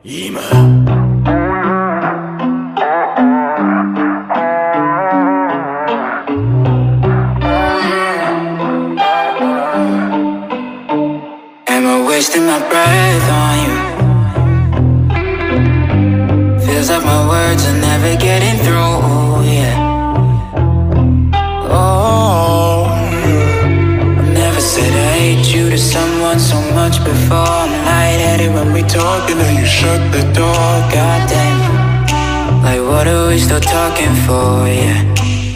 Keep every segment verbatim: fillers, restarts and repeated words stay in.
今 Am I wasting my breath on you? Feels like my words are never getting through, yeah. Oh, I've never said I hate you to someone so much before. I'm lightheaded when we talk and then you shut the door. Goddamn, like what are we still talking for, yeah.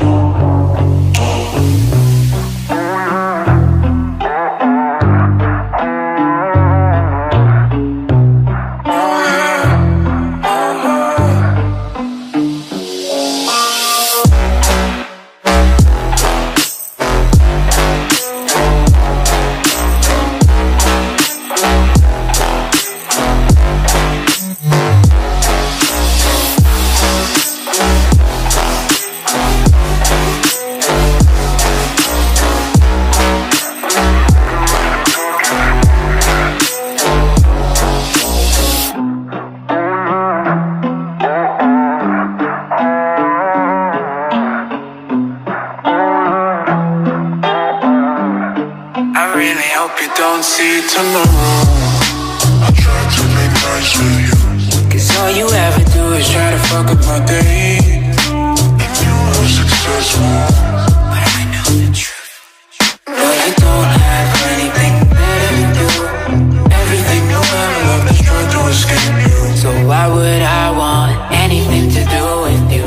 See tomorrow, I try to make nice with you, 'cause all you ever do is try to fuck up my day. and you were successful, but I know the truth. No, you don't have anything better to do. Everything you ever loved is trying to escape you. So why would I want anything to do with you?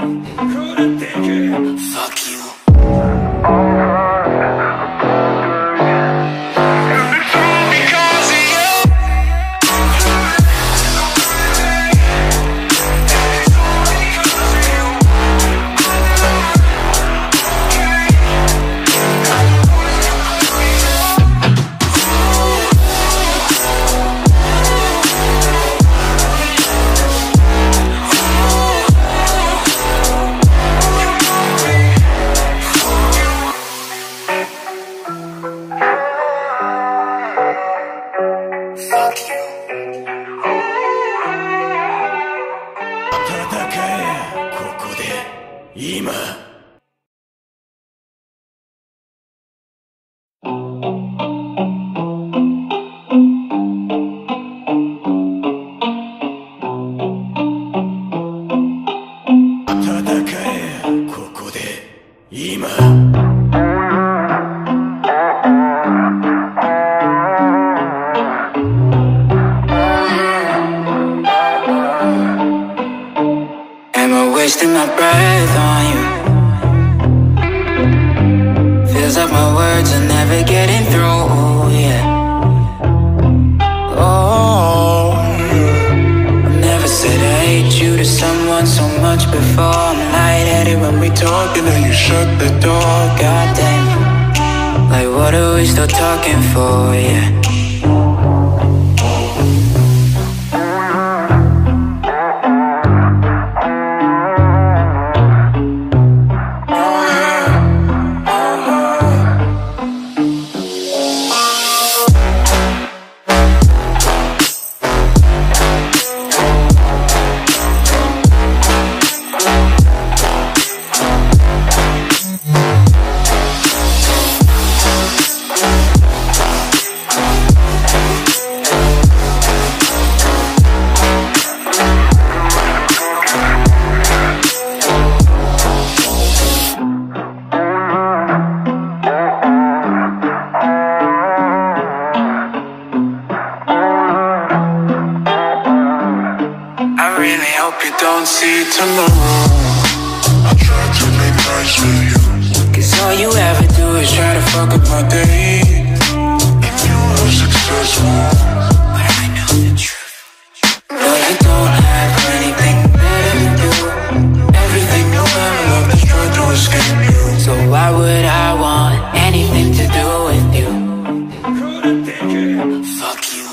Fuck you. Wasting my breath on you. Feels like my words are never getting through, yeah. Oh, I've never said I hate you to someone so much before. I'm lightheaded when we talk and then you shut the door. Goddamn, like what are we still talking for, yeah. see tomorrow. I try to make nice with you, 'cause all you ever do is try to fuck up my day. and you were successful, but I know the truth. No, you don't have anything better to do. Everything you ever loved is trying to escape you. So why would I want anything to do with you? Fuck you.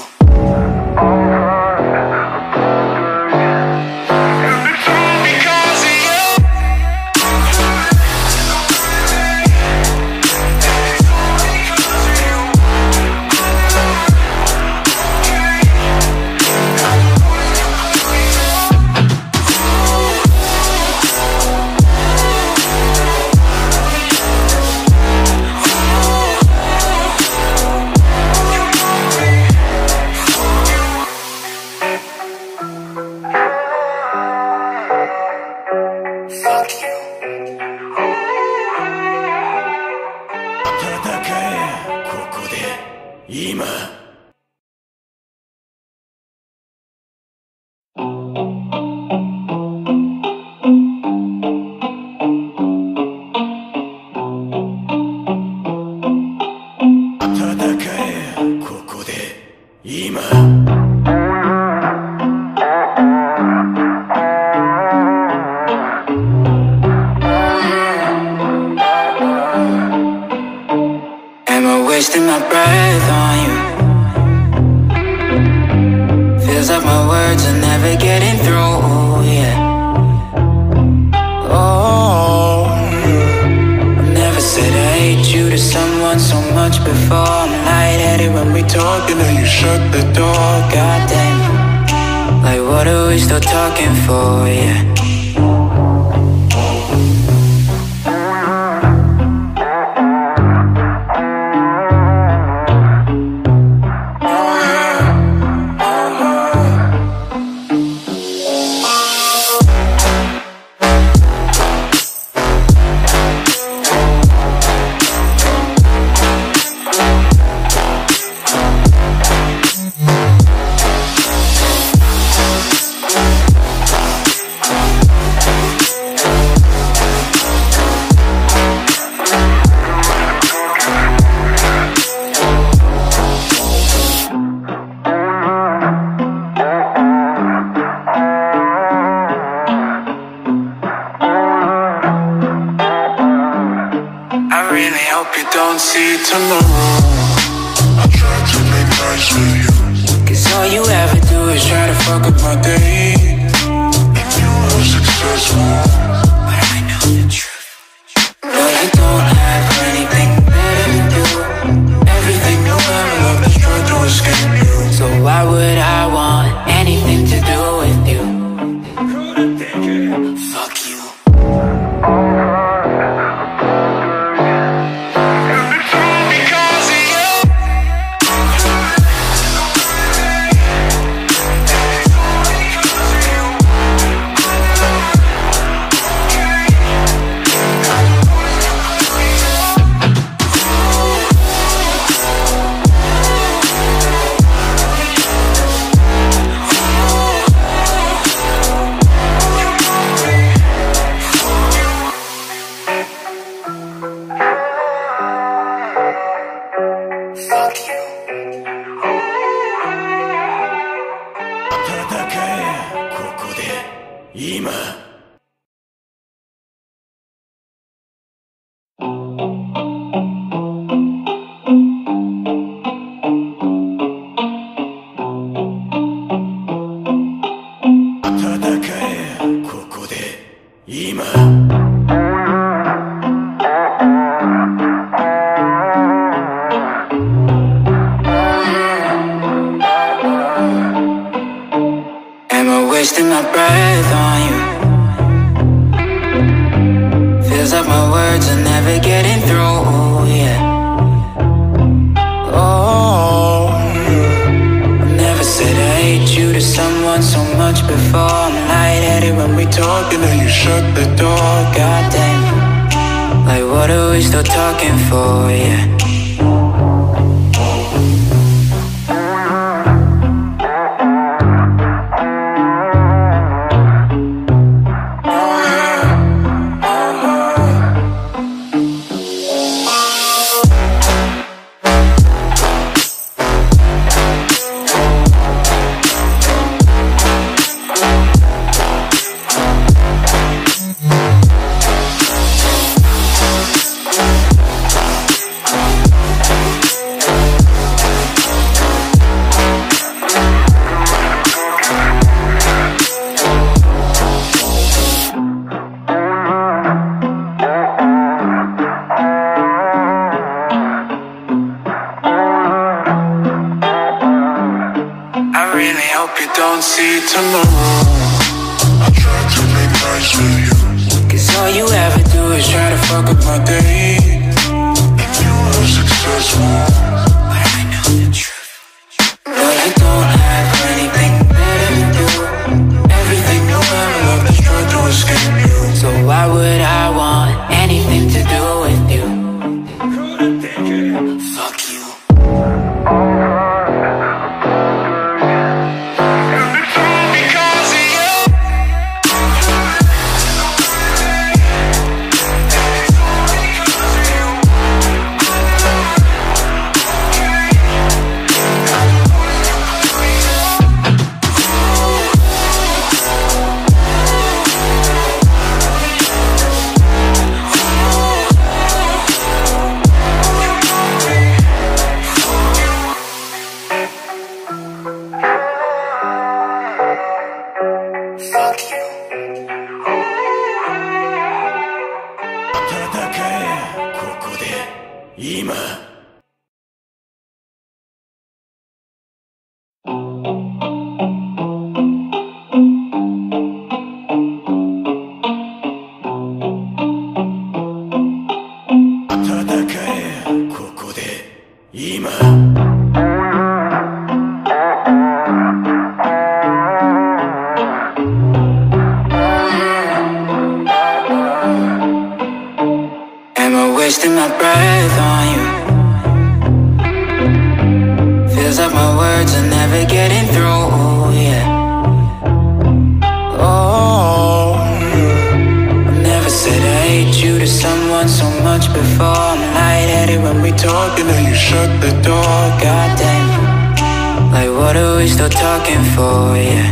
like my words are never getting through, yeah. Oh, I've never said I hate you to someone so much before. I'm lightheaded when we talk and then you shut the door. Goddamn, like what are we still talking for, yeah. See tomorrow, I try to make nice with you, cause all you ever do is try to fuck up my day. if you were successful, But I know the truth, no, you don't have anything better to do. Everything you ever loved is trying to escape you. So why would I want anything to do with you? Fuck you. Wasting my breath on you. Feels like my words are never getting through, yeah. Oh, I've never said I hate you to someone so much before. I'm lightheaded when we talk and then you shut the door. Goddamn, like what are we still talking for, yeah. see tomorrow. I try to make nice with you, cause all you ever do is try to fuck up my day. if you were successful. But I know the truth, no, you don't have anything better to do. Everything you ever loved is trying to escape you. So why would I want anything to do with you? Fuck you. 今 Wasting my breath on you. Feels like my words are never getting through, yeah. Oh, I never said I hate you to someone so much before. I'm lightheaded when we talk and then you shut the door. Goddamn, like what are we still talking for, yeah.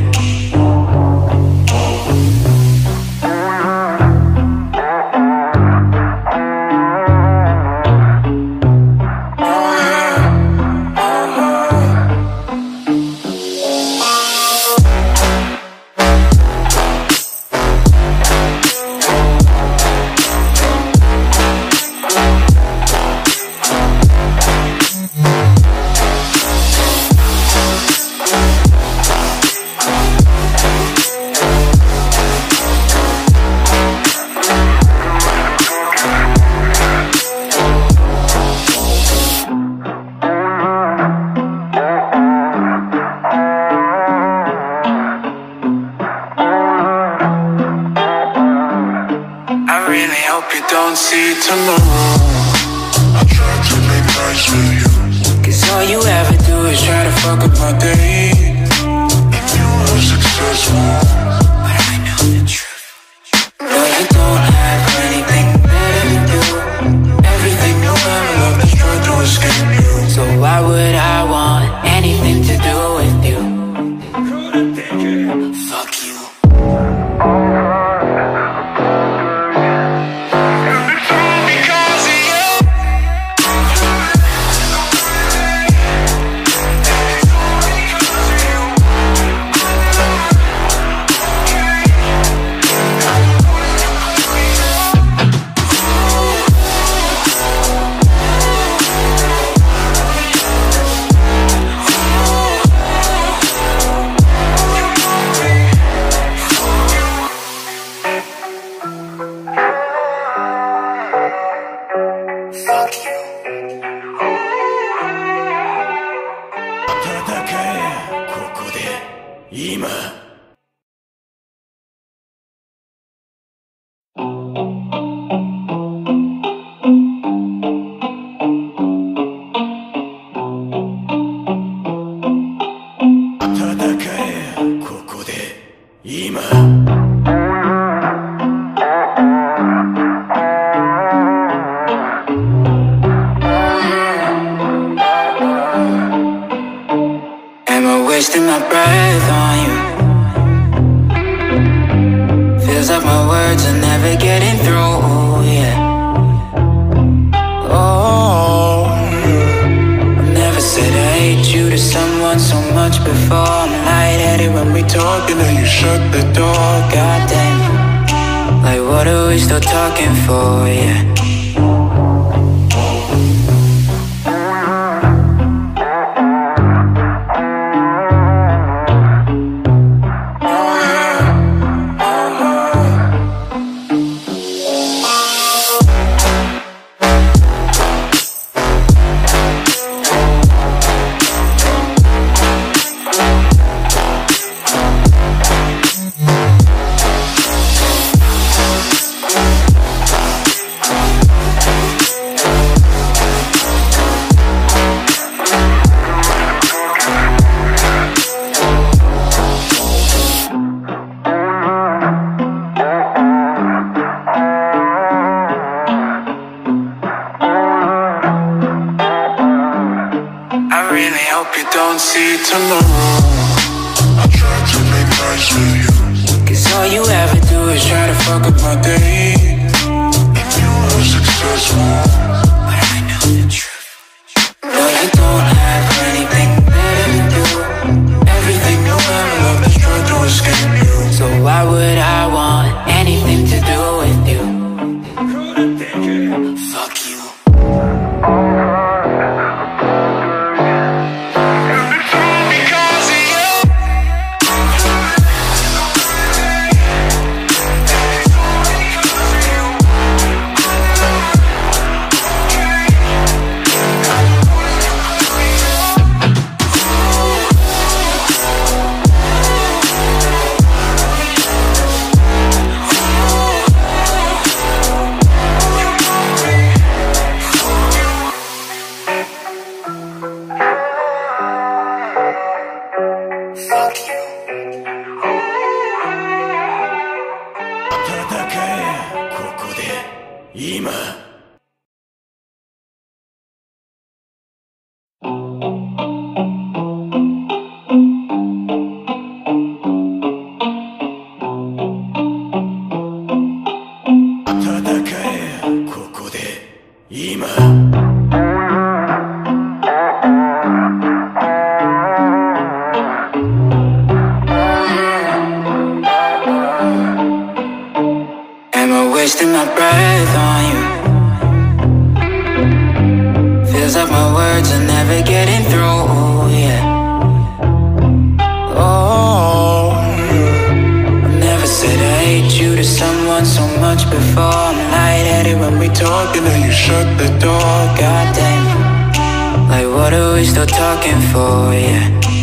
See tomorrow, I try to make nice with you. Cause all you ever do is try to fuck up my day. If you were successful, but I know the truth. No, you don't have anything better to do. Everything you ever loved is trying to escape you. So why would I want anything to do with you? Fuck you. Wasting my breath on you. Feels like my words are never getting through, yeah. Oh, I never said I hate you to someone so much before. I'm lightheaded when we talk and then you shut the door. Goddamn, like what are we still talking for, yeah. see tomorrow. I try to make nice with you, cause all you ever do is try to fuck up my day. If you were successful, but I know the truth. No, you don't have anything better to do. Everything you ever loved is trying to escape you. So why would I want anything to do with you? Fuck you. 今 Wasting my breath on you. Feels like my words are never getting through, yeah. Oh, I never said I hate you to someone so much before. I'm lightheaded when we talk and then you shut the door. Goddamn, like what are we still talking for, yeah.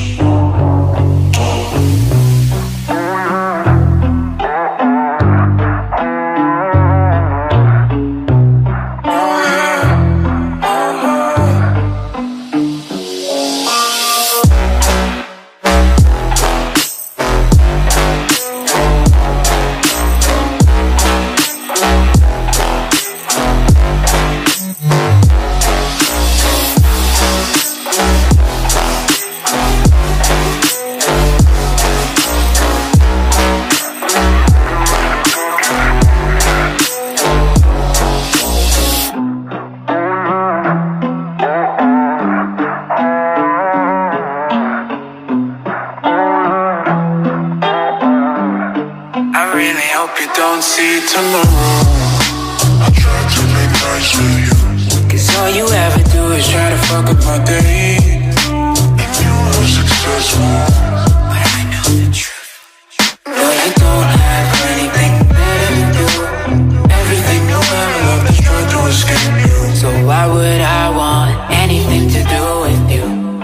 Don't see tomorrow. I try to make nice with you, cause all you ever do is try to fuck up my day. and you were successful, But I know the truth. No, you don't have anything better to do. Everything you ever loved is trying to escape you. So why would I want anything to do with you?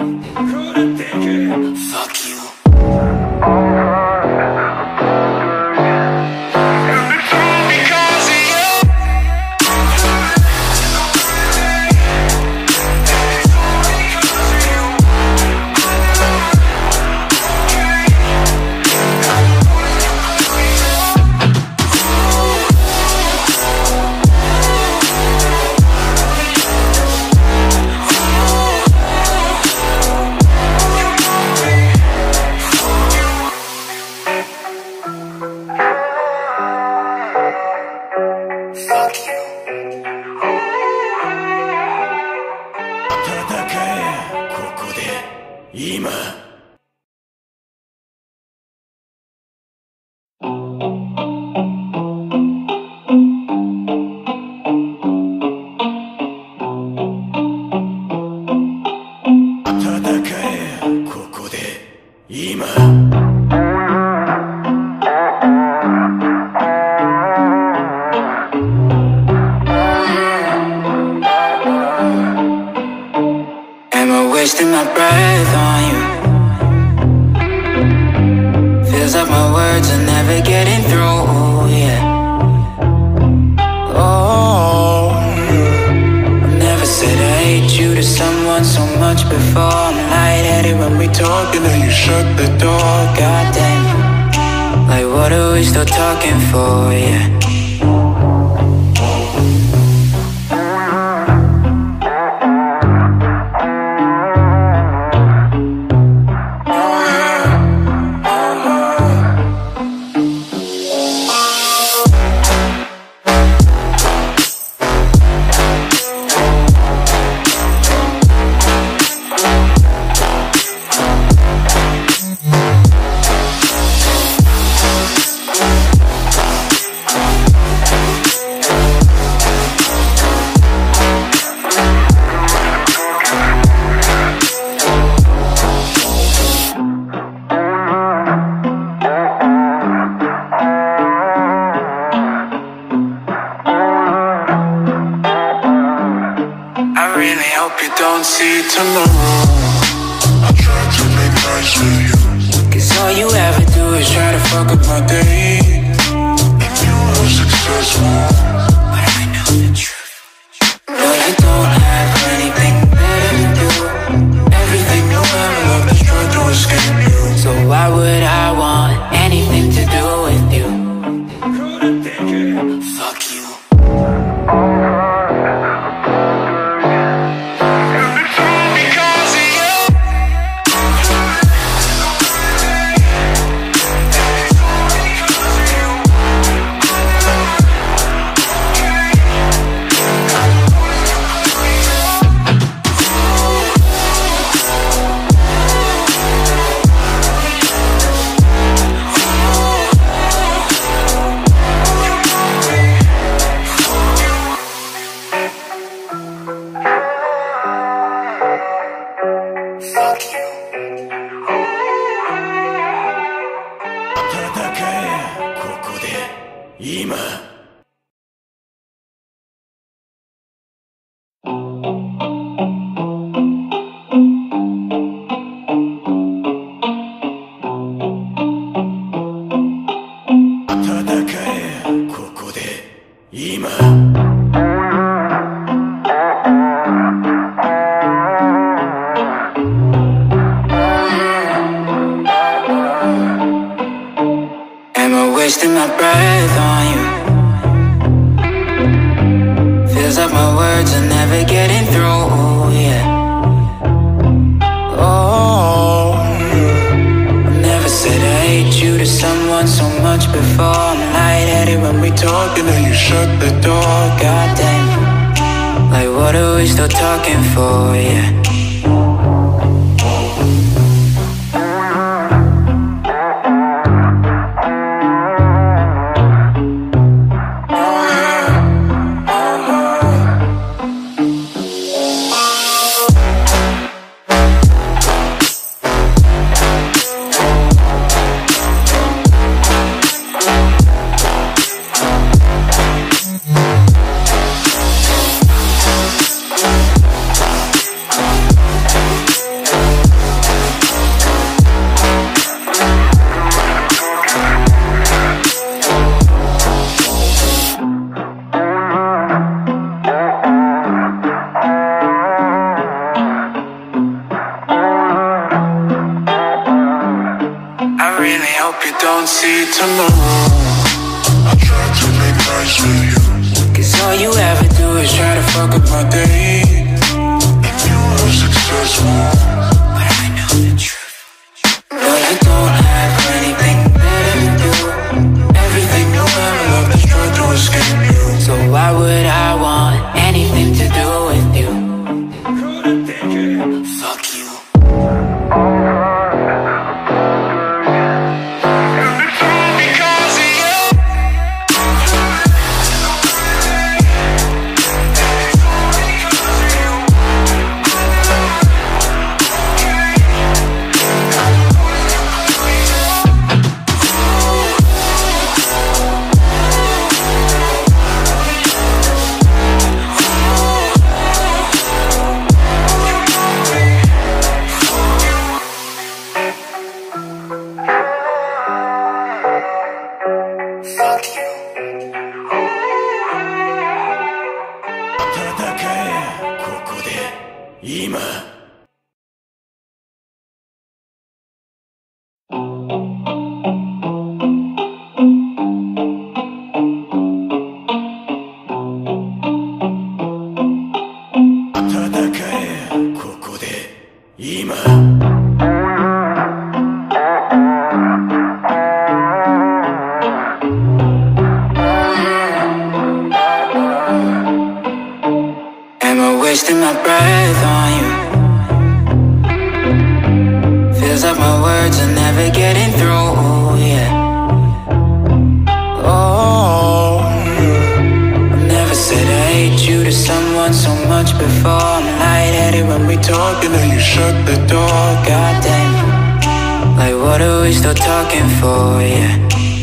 Fuck you. Wasting my breath on you. Feels like my words are never getting through, yeah. Oh, I never said I hate you to someone so much before. I'm lightheaded when we talk and then you shut the door. Goddamn, like what are we still talking for, yeah. don't see tomorrow. I try to make nice with you, cause all you ever do is try to fuck up my day. and you were successful, But I know the truth. No, you don't have anything better to do. Everything you ever loved is trying to escape you. So why would I want anything to do with you? Fuck you. 今 Wasting my breath on you. Feels like my words are never getting through, yeah. Oh, I've never said I hate you to someone so much before. I'm lightheaded when we talk and then you shut the door. Goddamn, like what are we still talking for, yeah. See tomorrow, I try to make nice with you, 'cause all you ever do is try to fuck up my day. and you were successful, but I know the truth. No, you don't have anything better to do. Everything you ever loved is trying to escape you. So why would I want anything to do with you? Fuck you. Wasting my breath on you. Feels like my words are never getting through, yeah. Oh, I've never said I hate you to someone so much before. I'm lightheaded when we talk and then you shut the door. Goddamn, like what are we still talking for, yeah.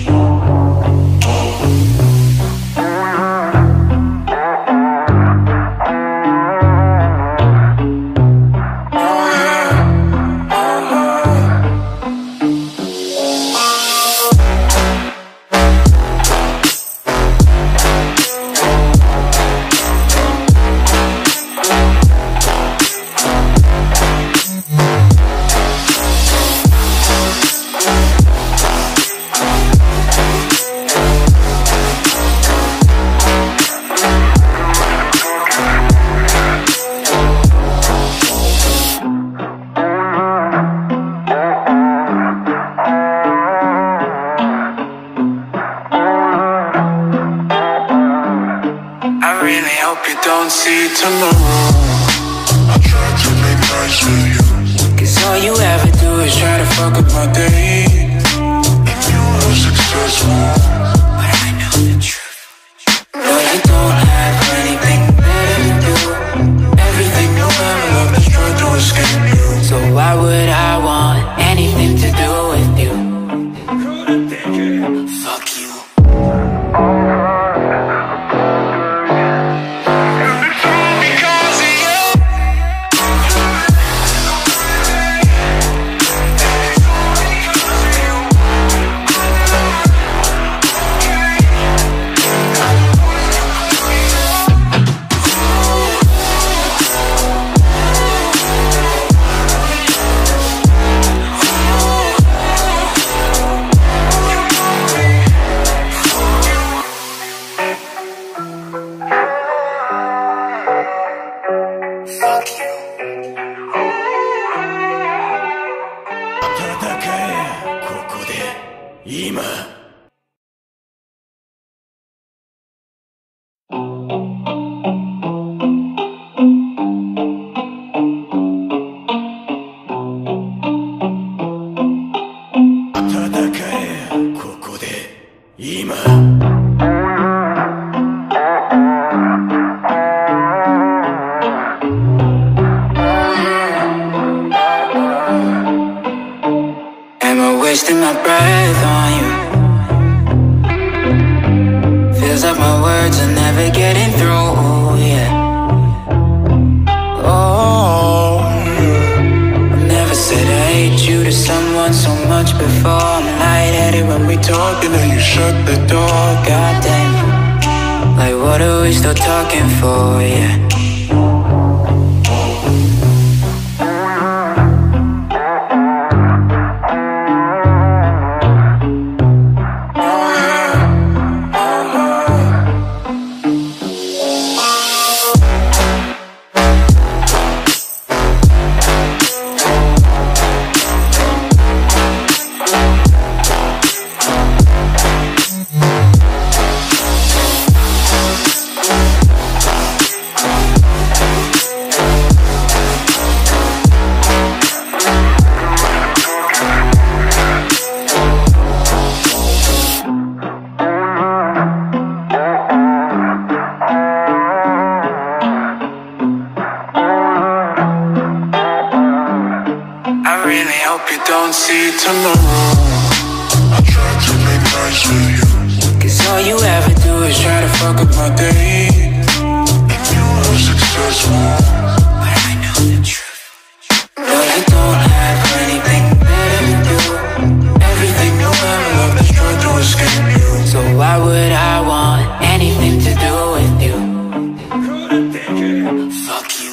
see tomorrow. I try to make nice with you, 'cause all you ever do is try to fuck up my day. and you were successful, But I know the truth. No, you don't have anything better to do. Everything you ever loved is trying to escape you. So why would I want anything to do with you? Fuck you. Wasting my breath on you. Feels like my words are never getting through, yeah. Oh, I never said I hate you to someone so much before. I'm lightheaded when we talk and then you shut the door. Goddamn, like what are we still talking for, yeah. See tomorrow, I try to make nice with you, 'cause all you ever do is try to fuck up my day. and you are successful, But I know the truth. No, you don't have anything better to do. Everything you ever loved is trying to escape you. So why would I want anything to do with you? Fuck you.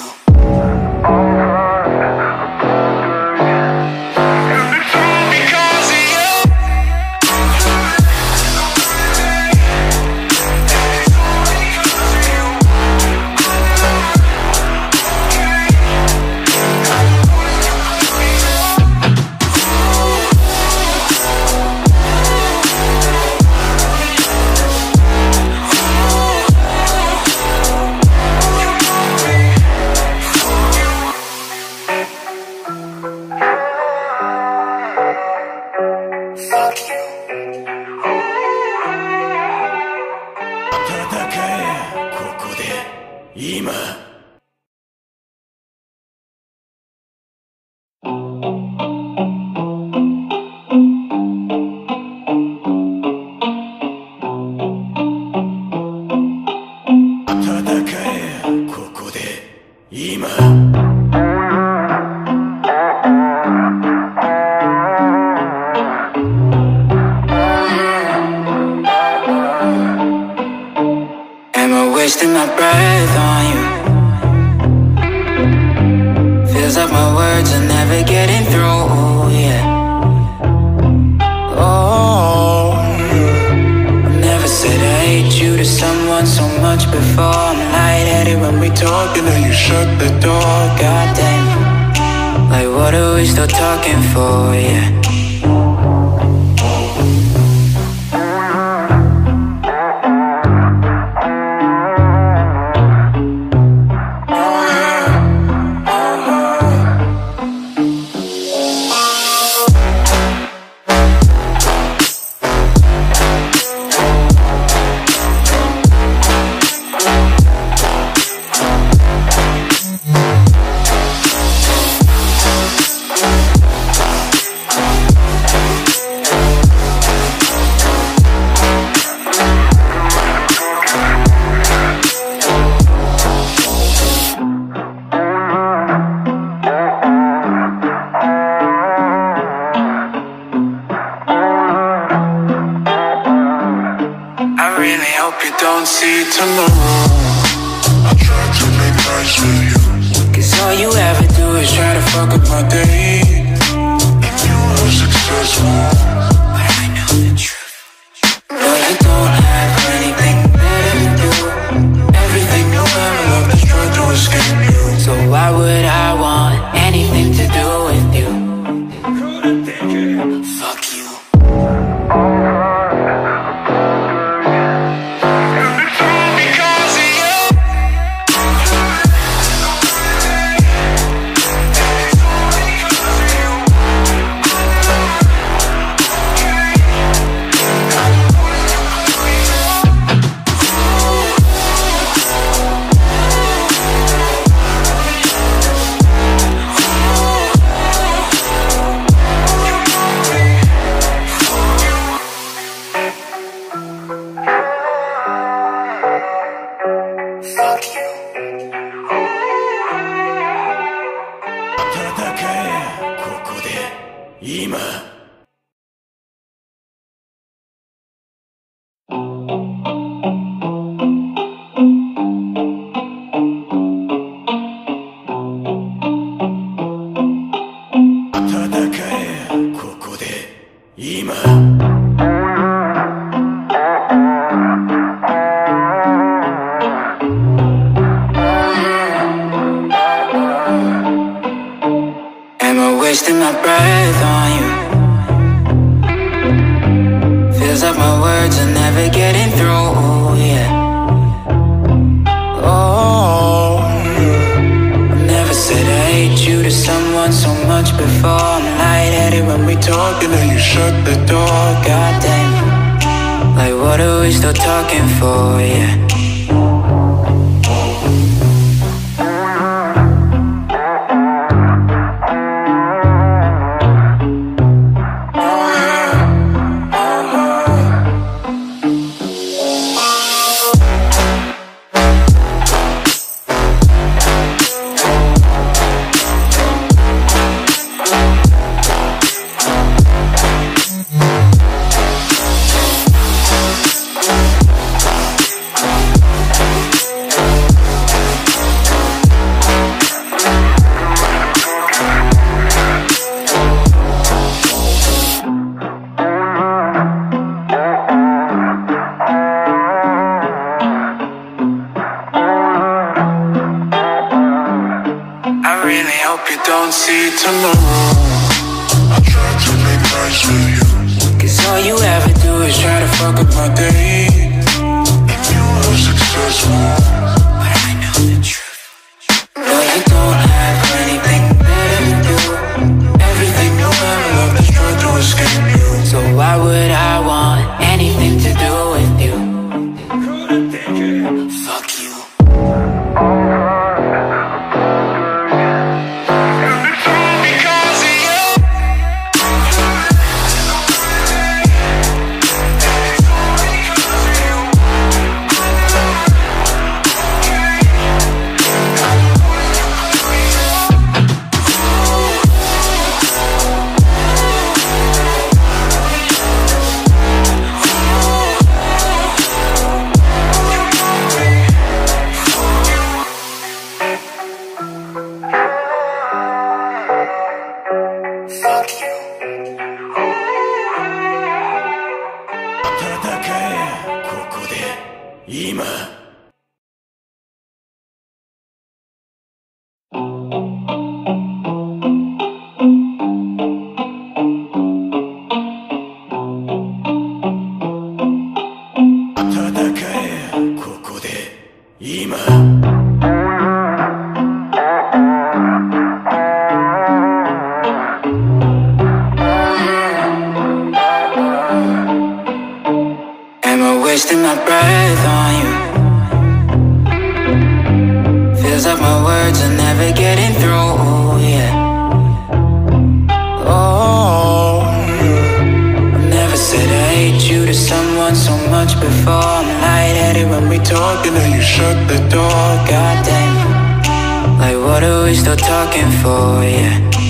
Wasting my breath on you. Feels like my words are never getting through, yeah. Oh, I never said I hate you to someone so much before. I'm lightheaded when we talk and then you shut the door. Goddamn, like what are we still talking for, yeah. see tomorrow. I try to make nice with you, 'cause all you ever do is try to fuck up my day. and you are successful. But I know the truth. No, you don't have anything better to do. Everything you ever loved is trying to escape you. So why would I want anything to do with you? Fuck you. my words are never getting through, yeah. Oh, I've never said I hate you to someone so much before. I'm lightheaded when we talk and then you shut the door. Goddamn, like what are we still talking for, yeah. Don't see tomorrow. I try to make nice with you, cause all you ever do is try to fuck up my day. and you were successful, But I know the truth. No, you don't have anything better to do. Everything you ever loved is trying to escape you. So why would I want anything to do with you? Fuck you. Wasting my breath on you. Feels like my words are never getting through, yeah. Oh, I've never said I hate you to someone so much before. I'm lightheaded when we talk and then you shut the door. Goddamn, like what are we still talking for, yeah.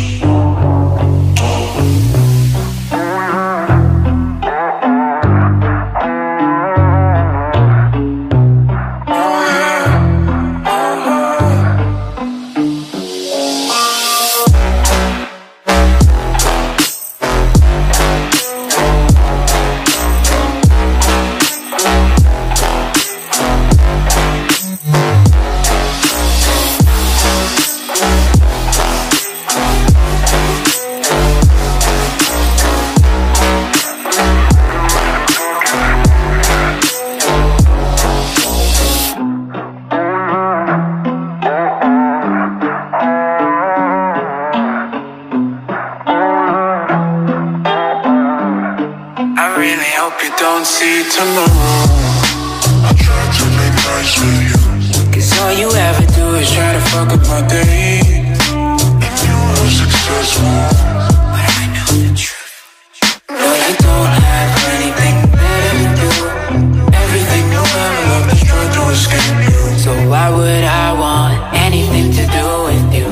don't see tomorrow. I try to make nice with you, cause all you ever do is try to fuck up my day. and you were successful, But I know the truth. No, you don't have anything better to do. Everything you ever loved is trying to escape you. So why would I want anything to do with you?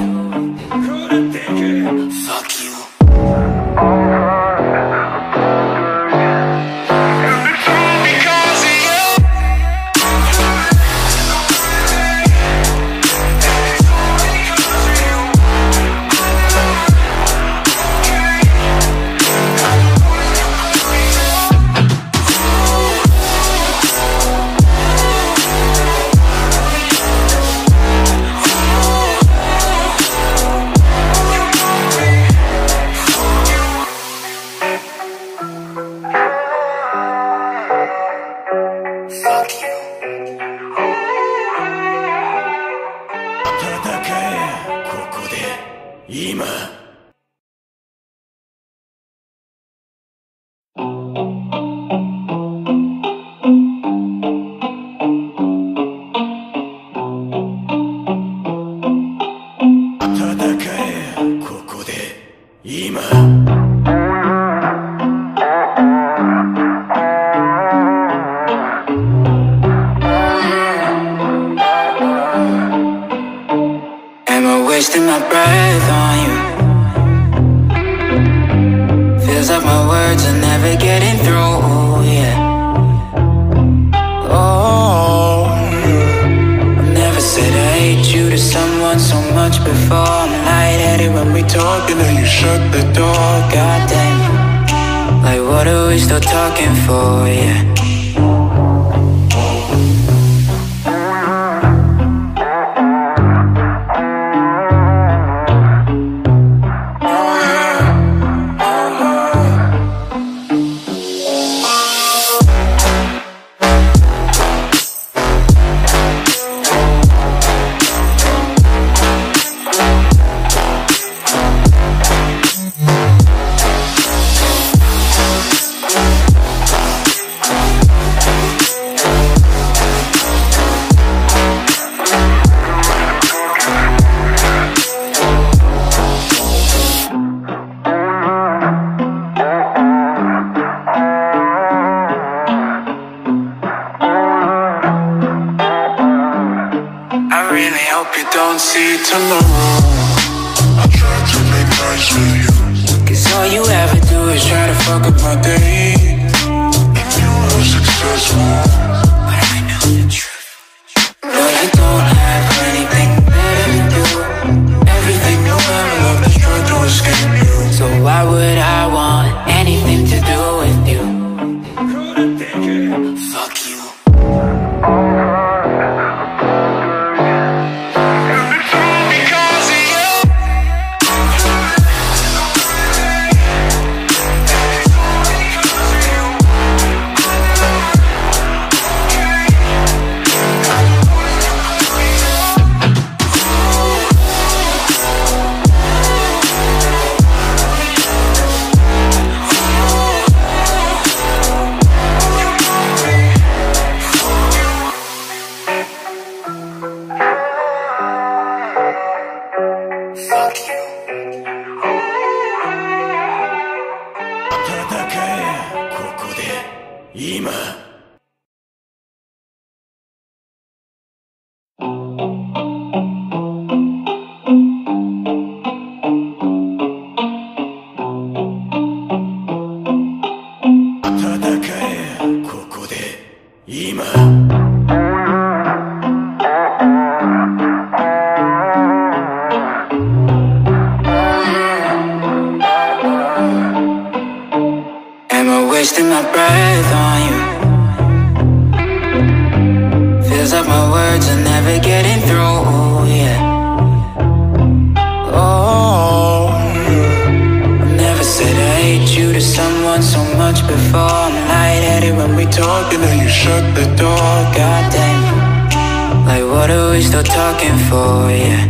Fuck you. 今戦えここで今 Wasting my breath on you. Feels like my words are never getting through, yeah. Oh, I've never said I hate you to someone so much before. I'm lightheaded when we talk and then you shut the door. Goddamn, like what are we still talking for, yeah. Don't see tomorrow. I try to make nice with you, cause all you ever do is try to fuck up my day. if you were successful, But I know the truth. No, you don't have anything better to do. Everything you ever loved is trying to escape you. So why would I want anything to do with you? Fuck you. Wasting my breath on you. Feels like my words are never getting through, yeah. Oh, I've never said I hate you to someone so much before. I'm lightheaded when we talk and then you shut the door. Goddamn, like what are we still talking for, yeah.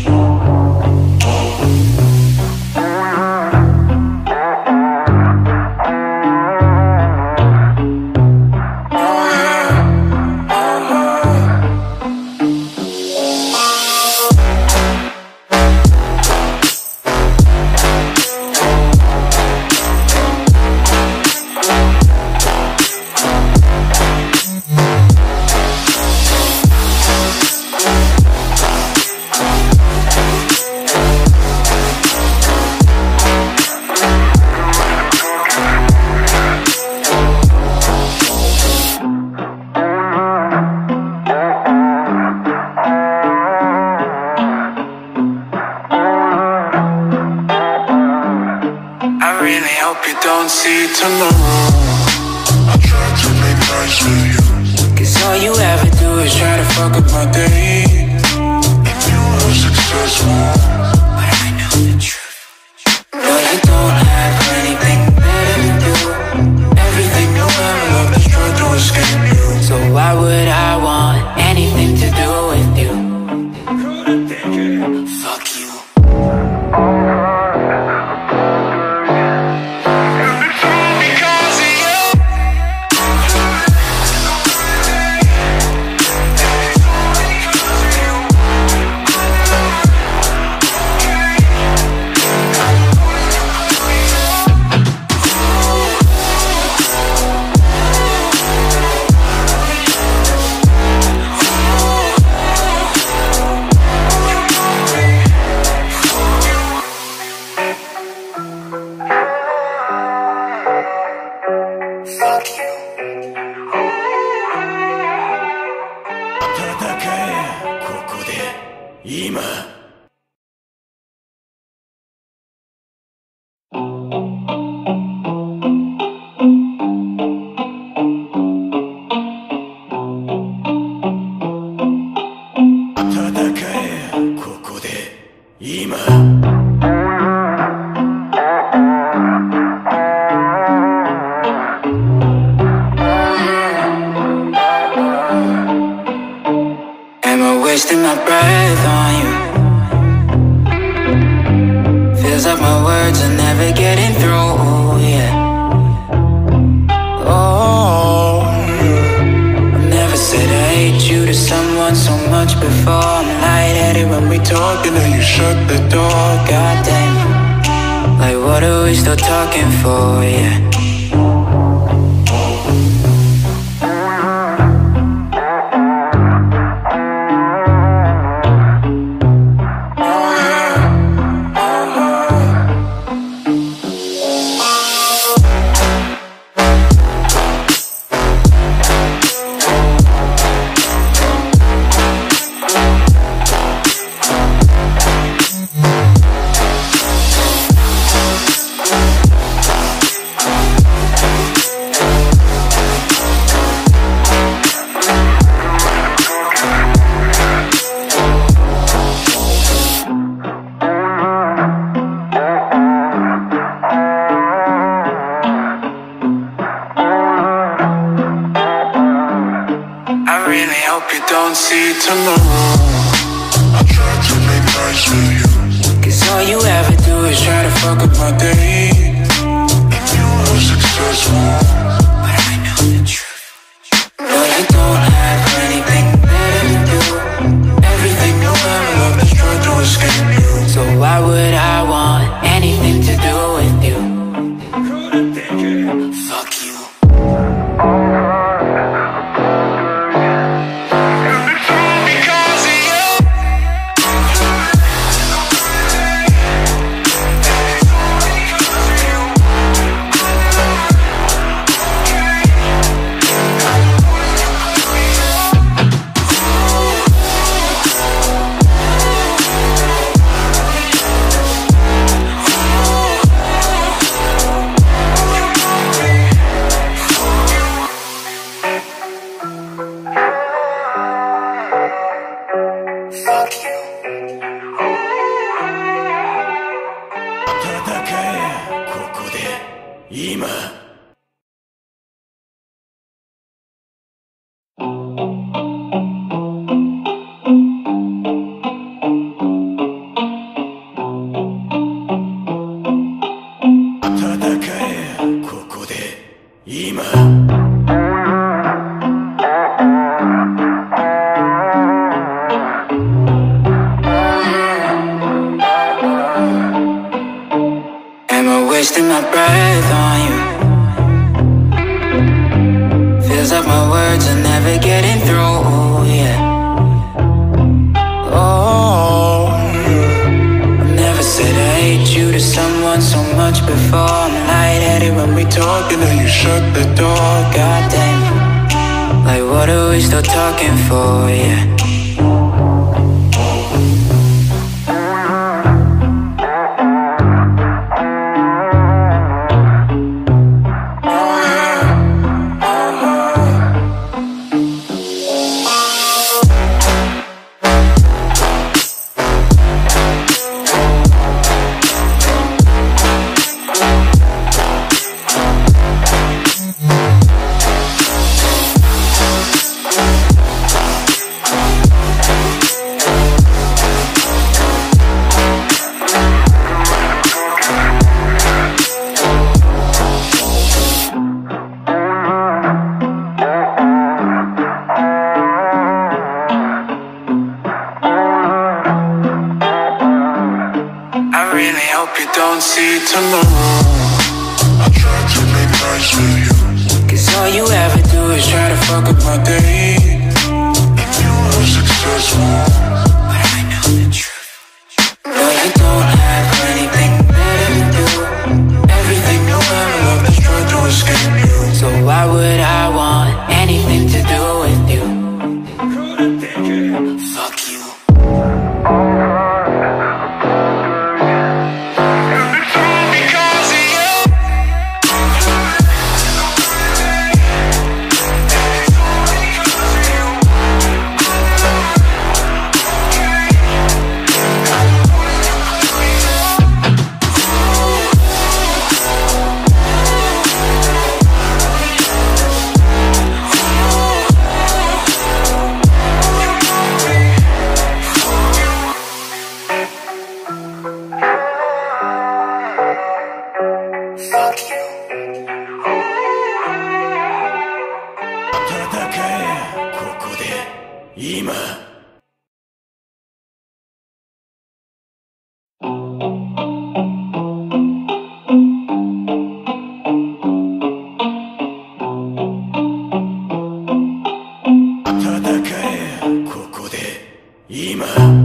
don't see tomorrow. I try to make nice with you, cause all you ever do is try to fuck up my day. if you were successful, But I know the truth. No, you don't have anything better to do. Everything you ever loved is trying to escape you. So why would I want anything to do with you? Fuck you. 今戦えここで今 Wasting my breath on you. Feels like my words are never getting through, yeah. Oh, I've never said I hate you to someone so much before. I'm lightheaded when we talk and then you shut the door. Goddamn, like what are we still talking for, yeah. See tomorrow, I try to make nice with you. Cause all you ever do is try to fuck up my day. If you were successful, but I know the truth. No, you don't have anything better to do. Everything you ever loved is trying to escape you. So why would I want anything to do with you? Fuck you. Wasting my breath on you. Feels like my words are never getting through, yeah. Oh, I've never said I hate you to someone so much before. I'm lightheaded when we talk and then you shut the door. Goddamn, like what are we still talking for, yeah. See tomorrow, I try to make nice with you. Cause all you ever do is try to fuck up my day. If you were successful, but I know the truth. No, you don't have anything better to do. Everything you ever loved is trying to escape you. So why would I want anything to do with you? Fuck you. 今戦えここで今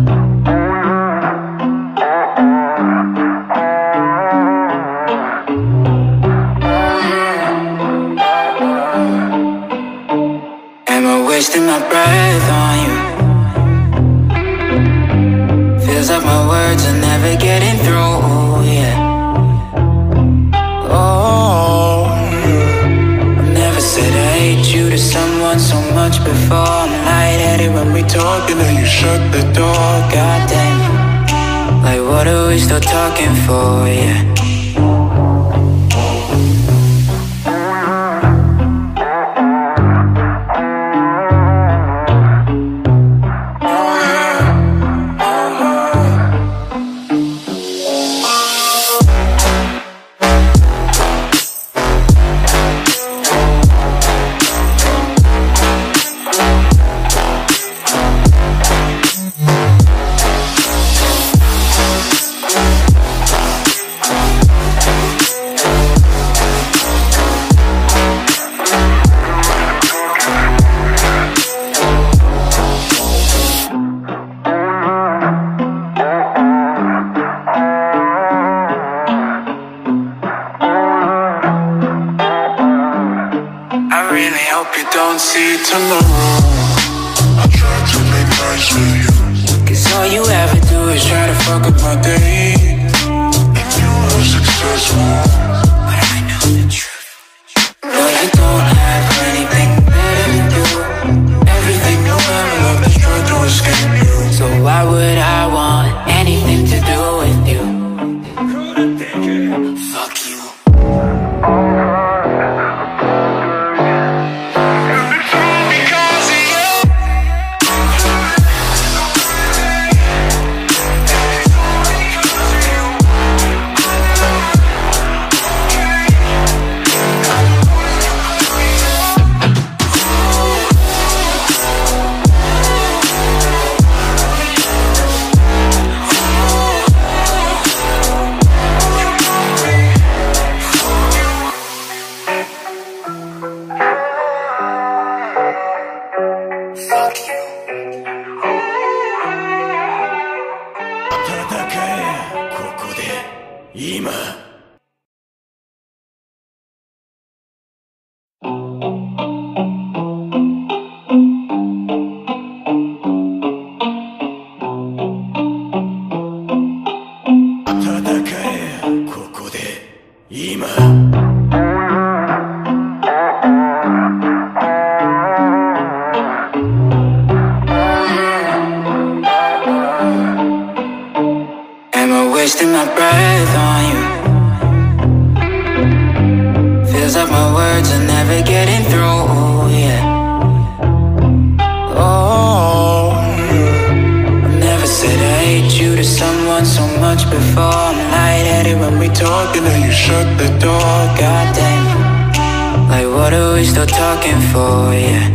Wasting my breath on you. Feels like my words are never getting through, yeah. Oh, I never said I hate you to someone so much before. I'm lightheaded when we talk and then you shut the door. Goddamn, like what are we still talking for, yeah. See tomorrow, I try to make nice with you. Cause all you ever do is try to fuck up my day. If you were successful, but I know the truth. But I don't have anything better to do. Everything you ever loved is trying to escape you. So why would I want anything to do with you? Fuck you. Wasting my breath on you. Feels like my words are never getting through, yeah. Oh, I never said I hate you to someone so much before. I'm lightheaded when we talk and then you shut the door. Goddamn, like what are we still talking for, yeah.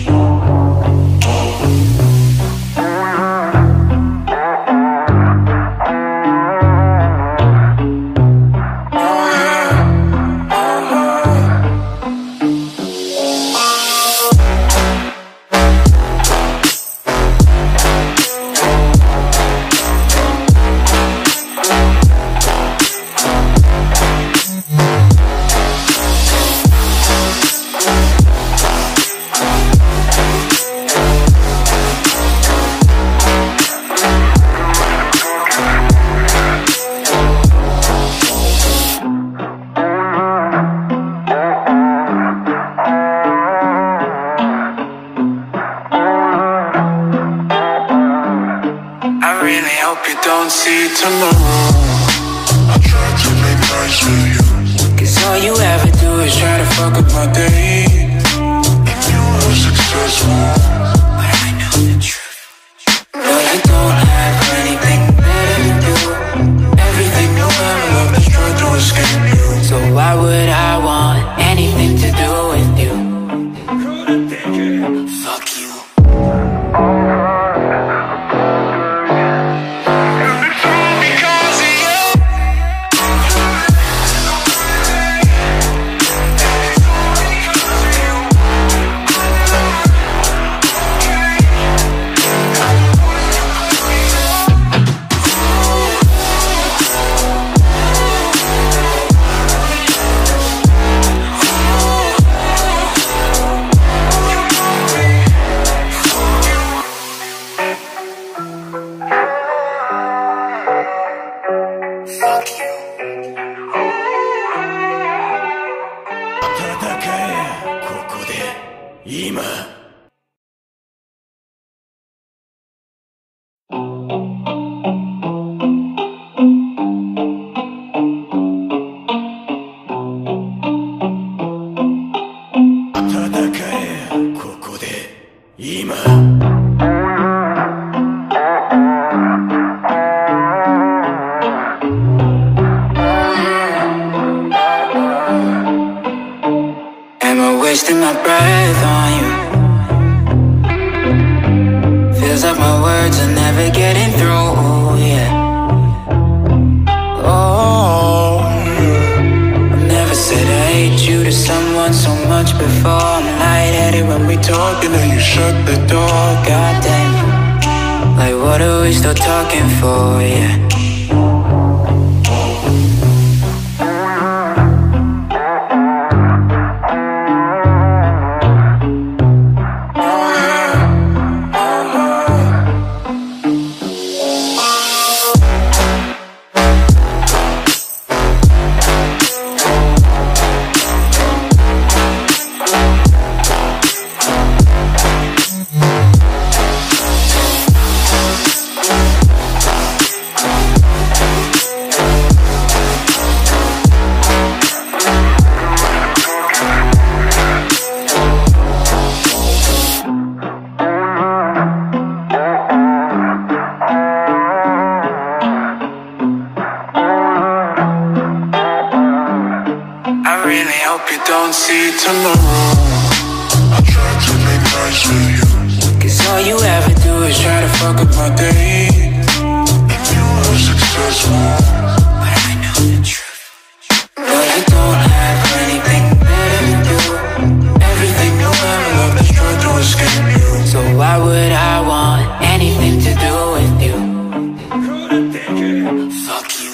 See tomorrow, I try to make nice with you. Cause all you ever do is try to fuck up my day. If you were successful, but I know the truth. But I don't have anything better to do. Everything you ever loved is trying to escape you. So why would I want anything to do with you? Fuck you. Wasting my breath on you. Feels like my words are never getting through, yeah. Oh, I've never said I hate you to someone so much before. I'm lightheaded when we talk and then you shut the door. Goddamn, like what are we still talking for, yeah. Don't see tomorrow. I try to make nice with you, cause all you ever do is try to fuck up my day. if you were successful, But I know the truth, but I don't have anything better to do. Everything you ever loved is trying to escape you. So why would I want anything to do with you? Fuck you.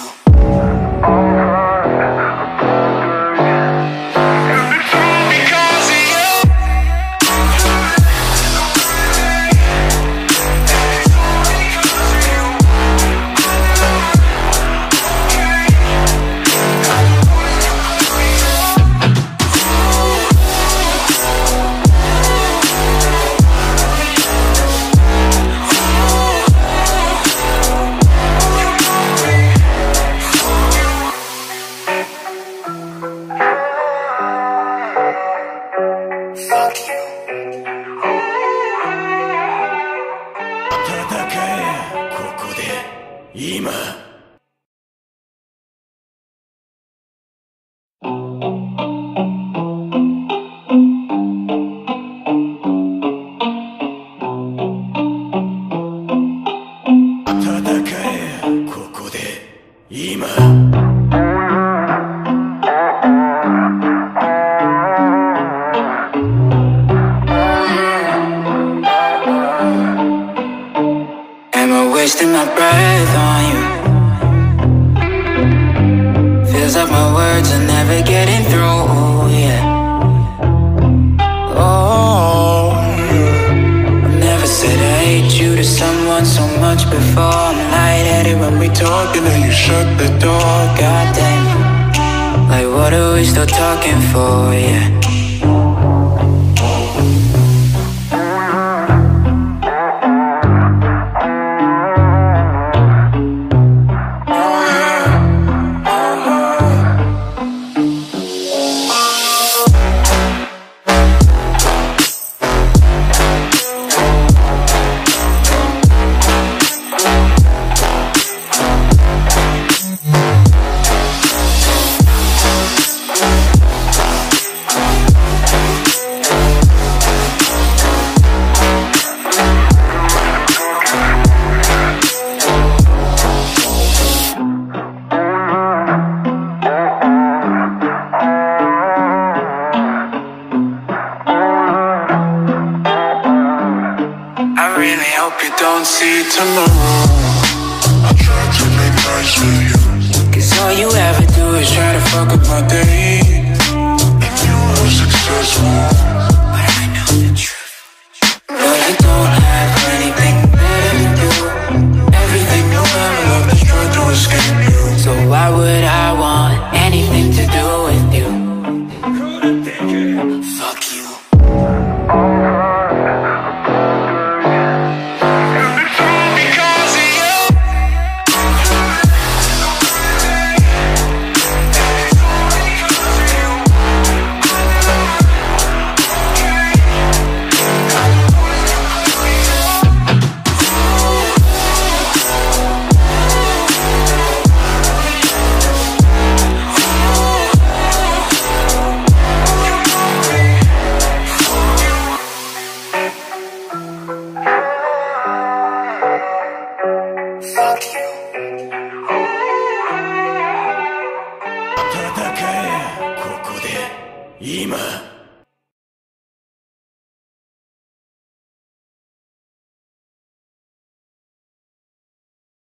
Wasting my breath on you. Feels like my words are never getting through, yeah. Oh, I've never said I hate you to someone so much before. I'm lightheaded when we talk and then you shut the door. Goddamn, like what are we still talking for, yeah. don't see tomorrow. I try to make nice with you, cause all you ever do is try to fuck up my day. if you were successful. But I know the truth, but I don't have anything better to do. Everything you ever loved is trying to escape you. So why would I want anything to do with you? Fuck you. 戦えここで今